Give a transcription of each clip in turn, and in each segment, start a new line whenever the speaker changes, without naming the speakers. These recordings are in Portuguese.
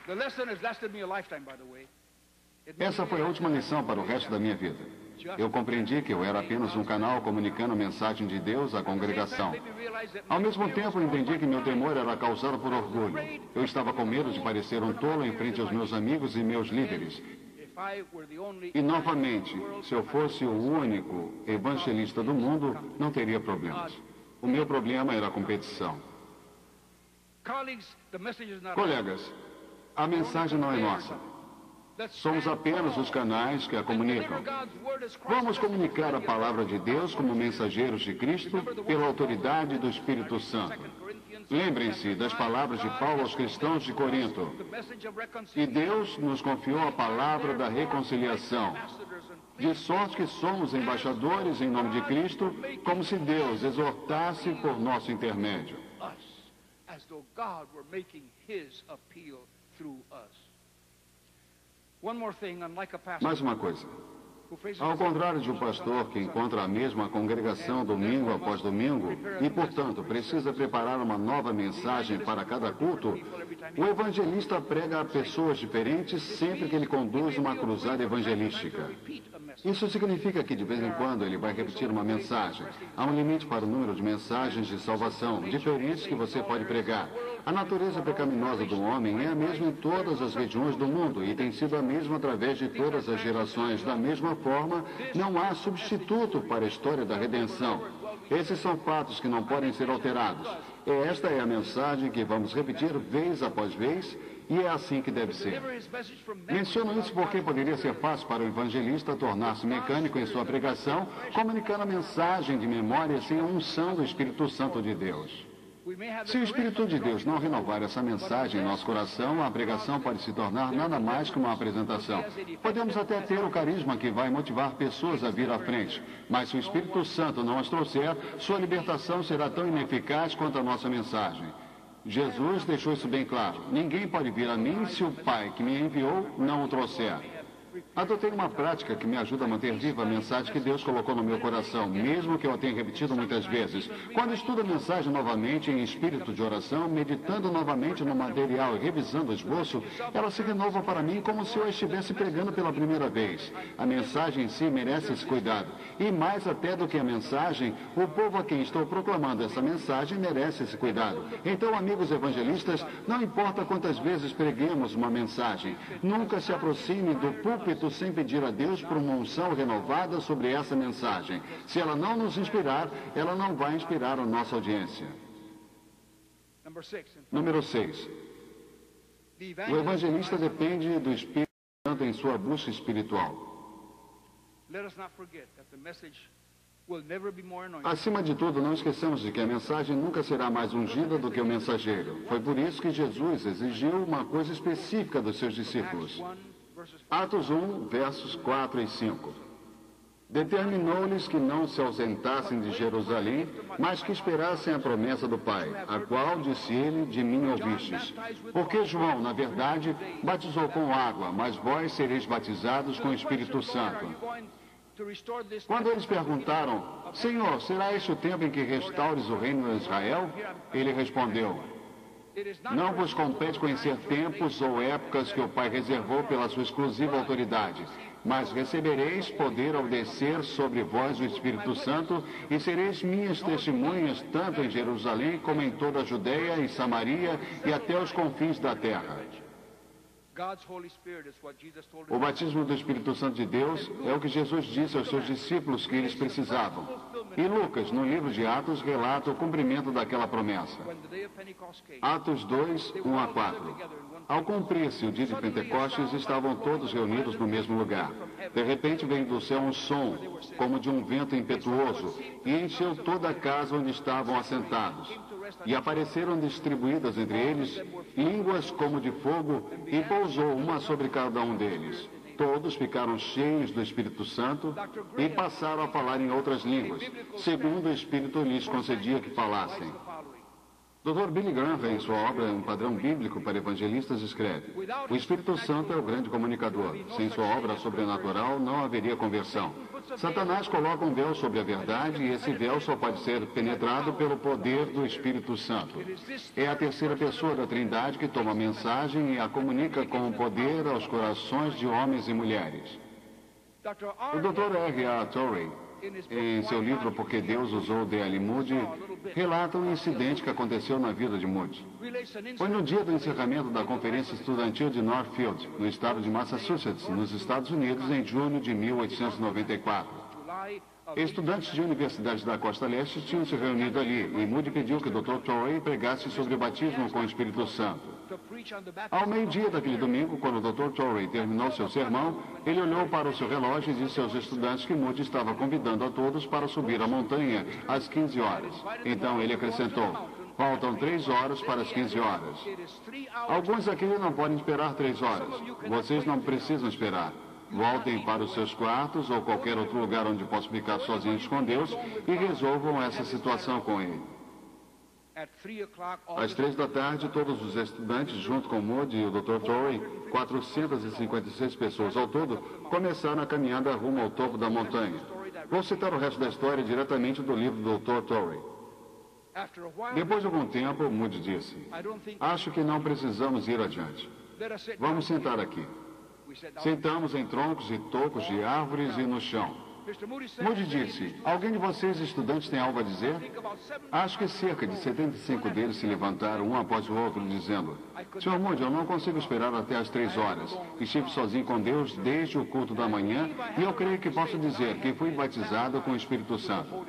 Essa foi a última lição para o resto da minha vida. Eu compreendi que eu era apenas um canal comunicando a mensagem de Deus à congregação. Ao mesmo tempo, entendi que meu temor era causado por orgulho. Eu estava com medo de parecer um tolo em frente aos meus amigos e meus líderes. E, novamente, se eu fosse o único evangelista do mundo, não teria problemas. O meu problema era a competição. Colegas, a mensagem não é nossa. Somos apenas os canais que a comunicam. Vamos comunicar a palavra de Deus como mensageiros de Cristo pela autoridade do Espírito Santo. Lembrem-se das palavras de Paulo aos cristãos de Corinto. E Deus nos confiou a palavra da reconciliação, de sorte que somos embaixadores em nome de Cristo, como se Deus exortasse por nosso intermédio. Mais uma coisa. Ao contrário de um pastor que encontra a mesma congregação domingo após domingo e, portanto, precisa preparar uma nova mensagem para cada culto, o evangelista prega a pessoas diferentes sempre que ele conduz uma cruzada evangelística. Isso significa que, de vez em quando, ele vai repetir uma mensagem. Há um limite para o número de mensagens de salvação diferentes que você pode pregar. A natureza pecaminosa do homem é a mesma em todas as regiões do mundo e tem sido a mesma através de todas as gerações. Da mesma forma, não há substituto para a história da redenção. Esses são fatos que não podem ser alterados. E esta é a mensagem que vamos repetir vez após vez, e é assim que deve ser. Menciono isso porque poderia ser fácil para o evangelista tornar-se mecânico em sua pregação, comunicando a mensagem de memória sem a unção do Espírito Santo de Deus. Se o Espírito de Deus não renovar essa mensagem em nosso coração, a pregação pode se tornar nada mais que uma apresentação. Podemos até ter o carisma que vai motivar pessoas a vir à frente, mas se o Espírito Santo não as trouxer, sua libertação será tão ineficaz quanto a nossa mensagem. Jesus deixou isso bem claro. Ninguém pode vir a mim se o Pai que me enviou não o trouxer. Adotei uma prática que me ajuda a manter viva a mensagem que Deus colocou no meu coração, mesmo que eu a tenha repetido muitas vezes. Quando estudo a mensagem novamente em espírito de oração, meditando novamente no material e revisando o esboço, ela se renova para mim como se eu a estivesse pregando pela primeira vez. A mensagem em si merece esse cuidado. E mais até do que a mensagem, o povo a quem estou proclamando essa mensagem merece esse cuidado. Então, amigos evangelistas, não importa quantas vezes preguemos uma mensagem, nunca se aproxime do púlpito sem pedir a Deus por uma unção renovada sobre essa mensagem. Se ela não nos inspirar, ela não vai inspirar a nossa audiência. Número 6. O evangelista depende do Espírito Santo em sua busca espiritual. Acima de tudo, não esqueçamos de que a mensagem nunca será mais ungida do que o mensageiro. Foi por isso que Jesus exigiu uma coisa específica dos seus discípulos. Atos 1, versos 4 e 5. Determinou-lhes que não se ausentassem de Jerusalém, mas que esperassem a promessa do Pai, a qual, disse ele, de mim ouvistes. Porque João, na verdade, batizou com água, mas vós sereis batizados com o Espírito Santo. Quando eles perguntaram, Senhor, será este o tempo em que restaures o reino de Israel? Ele respondeu, não vos compete conhecer tempos ou épocas que o Pai reservou pela sua exclusiva autoridade, mas recebereis poder ao descer sobre vós o Espírito Santo e sereis minhas testemunhas tanto em Jerusalém como em toda a Judeia e Samaria e até os confins da terra. O batismo do Espírito Santo de Deus é o que Jesus disse aos seus discípulos que eles precisavam. E Lucas, no livro de Atos, relata o cumprimento daquela promessa. Atos 2, 1 a 4. Ao cumprir-se o dia de Pentecostes, estavam todos reunidos no mesmo lugar. De repente veio do céu um som, como de um vento impetuoso, e encheu toda a casa onde estavam assentados. E apareceram distribuídas entre eles línguas como de fogo e pousou uma sobre cada um deles. Todos ficaram cheios do Espírito Santo e passaram a falar em outras línguas, segundo o Espírito lhes concedia que falassem. Dr. Billy Graham, em sua obra Um Padrão Bíblico para Evangelistas, escreve: o Espírito Santo é o grande comunicador. Sem sua obra sobrenatural, não haveria conversão. Satanás coloca um véu sobre a verdade e esse véu só pode ser penetrado pelo poder do Espírito Santo. É a terceira pessoa da Trindade que toma a mensagem e a comunica com poder aos corações de homens e mulheres. O Dr. R.A. Torrey, em seu livro Por que Deus Usou D.L. Moody, relata um incidente que aconteceu na vida de Moody. Foi no dia do encerramento da Conferência Estudantil de Northfield, no estado de Massachusetts, nos Estados Unidos, em julho de 1894. Estudantes de universidades da Costa Leste tinham se reunido ali e Moody pediu que o Dr. Torrey pregasse sobre o batismo com o Espírito Santo. Ao meio-dia daquele domingo, quando o Dr. Torrey terminou seu sermão, ele olhou para o seu relógio e disse aos estudantes que Moody estava convidando a todos para subir a montanha às 15 horas. Então ele acrescentou: faltam 3 horas para as 15 horas. Alguns aqui não podem esperar 3 horas. Vocês não precisam esperar. Voltem para os seus quartos ou qualquer outro lugar onde possam ficar sozinhos com Deus e resolvam essa situação com Ele. Às 3 da tarde, todos os estudantes, junto com Moody e o Dr. Torrey, 456 pessoas ao todo, começaram a caminhada rumo ao topo da montanha. Vou citar o resto da história diretamente do livro do Dr. Torrey. Depois de algum tempo, Moody disse: acho que não precisamos ir adiante. Vamos sentar aqui. Sentamos em troncos e tocos de árvores e no chão. Moody disse: alguém de vocês, estudantes, tem algo a dizer? Acho que cerca de 75 deles se levantaram um após o outro, dizendo: Sr. Moody, eu não consigo esperar até as 3 horas. Estive sozinho com Deus desde o culto da manhã e eu creio que posso dizer que fui batizado com o Espírito Santo.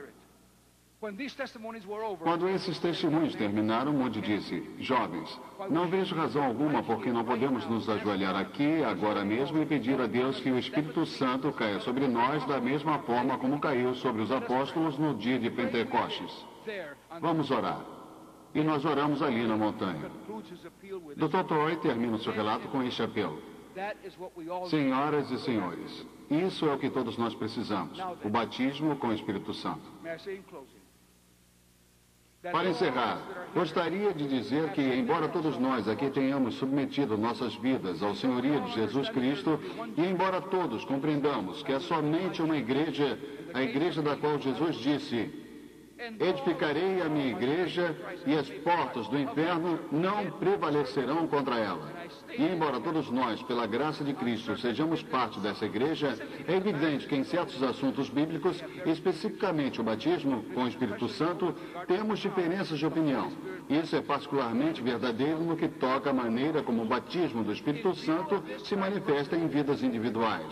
Quando esses testemunhos terminaram, Moody disse: jovens, não vejo razão alguma por que não podemos nos ajoelhar aqui, agora mesmo, e pedir a Deus que o Espírito Santo caia sobre nós da mesma forma como caiu sobre os apóstolos no dia de Pentecostes. Vamos orar. E nós oramos ali na montanha. Dr. Torrey termina o seu relato com este apelo: senhoras e senhores, isso é o que todos nós precisamos: o batismo com o Espírito Santo. Para encerrar, gostaria de dizer que, embora todos nós aqui tenhamos submetido nossas vidas ao senhorio de Jesus Cristo, e embora todos compreendamos que é somente uma igreja, a igreja da qual Jesus disse: edificarei a minha igreja e as portas do inferno não prevalecerão contra ela. E embora todos nós, pela graça de Cristo, sejamos parte dessa igreja, é evidente que em certos assuntos bíblicos, especificamente o batismo com o Espírito Santo, temos diferenças de opinião. Isso é particularmente verdadeiro no que toca à maneira como o batismo do Espírito Santo se manifesta em vidas individuais.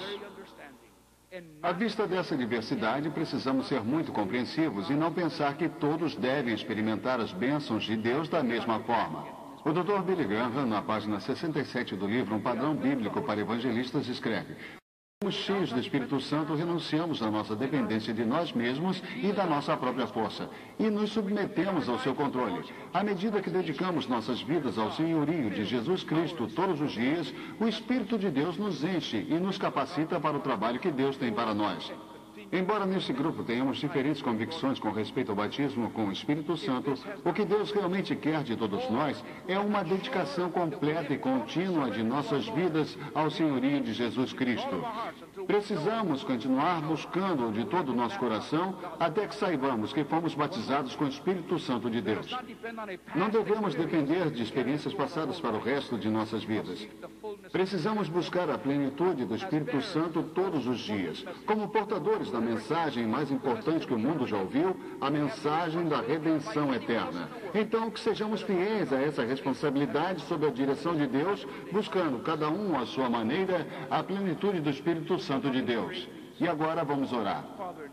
À vista dessa diversidade, precisamos ser muito compreensivos e não pensar que todos devem experimentar as bênçãos de Deus da mesma forma. O Dr. Billy Graham, na página 67 do livro Um Padrão Bíblico para Evangelistas, escreve: cheios do Espírito Santo, renunciamos à nossa dependência de nós mesmos e da nossa própria força, e nos submetemos ao seu controle. À medida que dedicamos nossas vidas ao senhorio de Jesus Cristo todos os dias, o Espírito de Deus nos enche e nos capacita para o trabalho que Deus tem para nós. Embora neste grupo tenhamos diferentes convicções com respeito ao batismo com o Espírito Santo, o que Deus realmente quer de todos nós é uma dedicação completa e contínua de nossas vidas ao senhorio de Jesus Cristo. Precisamos continuar buscando de todo o nosso coração até que saibamos que fomos batizados com o Espírito Santo de Deus. Não devemos depender de experiências passadas para o resto de nossas vidas. Precisamos buscar a plenitude do Espírito Santo todos os dias, como portadores da mensagem mais importante que o mundo já ouviu, a mensagem da redenção eterna. Então, que sejamos fiéis a essa responsabilidade sob a direção de Deus, buscando cada um à sua maneira a plenitude do Espírito Santo de Deus. E agora vamos orar.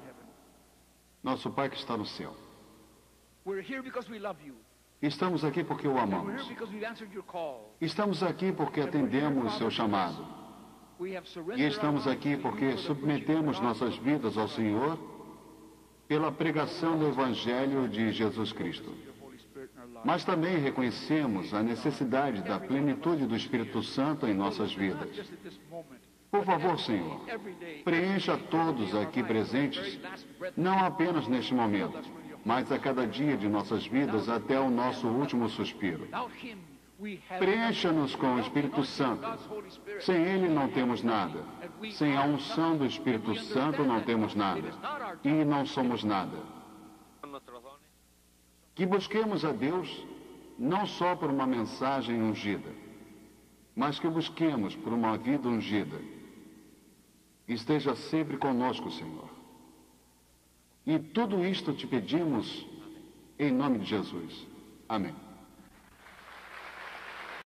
Nosso Pai que está no céu, estamos aqui porque o amamos. Estamos aqui porque atendemos seu chamado. E estamos aqui porque submetemos nossas vidas ao Senhor pela pregação do Evangelho de Jesus Cristo. Mas também reconhecemos a necessidade da plenitude do Espírito Santo em nossas vidas. Por favor, Senhor, preencha todos aqui presentes, não apenas neste momento, mas a cada dia de nossas vidas até o nosso último suspiro. Preencha-nos com o Espírito Santo. Sem Ele não temos nada. Sem a unção do Espírito Santo não temos nada. E não somos nada. Que busquemos a Deus não só por uma mensagem ungida, mas que busquemos por uma vida ungida. Esteja sempre conosco, Senhor. E tudo isto te pedimos em nome de Jesus. Amém.